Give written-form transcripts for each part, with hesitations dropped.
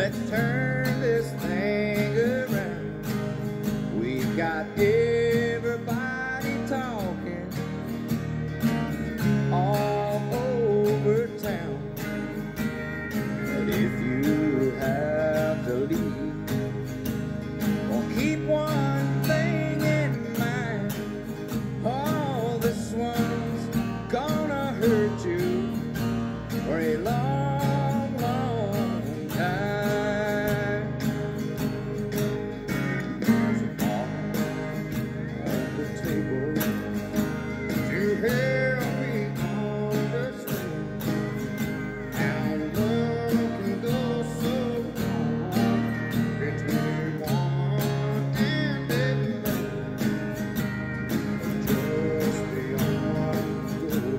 let's turn this thing around. We've got everybody talking all over town. But if you have to leave, well, keep one thing in mind. Oh, this one's gonna hurt you for a long, long time. There's an offer on the table to help me understand how love can go so wrong between woman and a man. Just beyond good.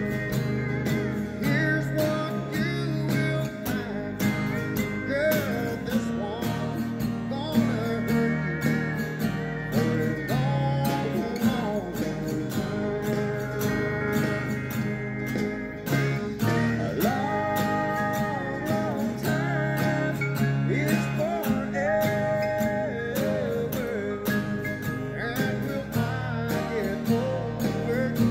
Here's what you will find, girl. This one's gonna hurt you for a long, long time. A long, long time is forever, and will I get over you?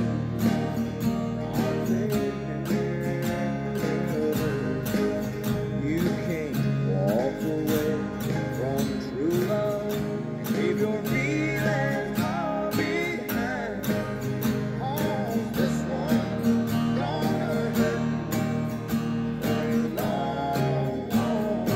You can't walk away from true love and leave your feelings all behind. Oh, this one's gonna hurt you for a long, long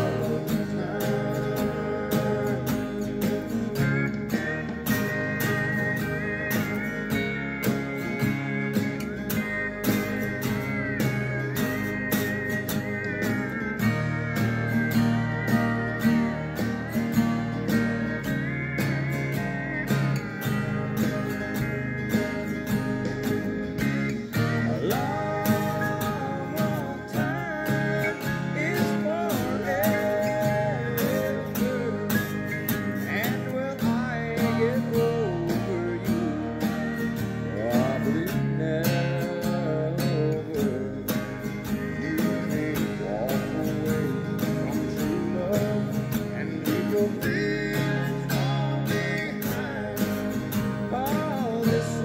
A long, long time is forever, and will I get over you? Probably never. You can't walk away from true love and leave your feelings all behind. Oh, this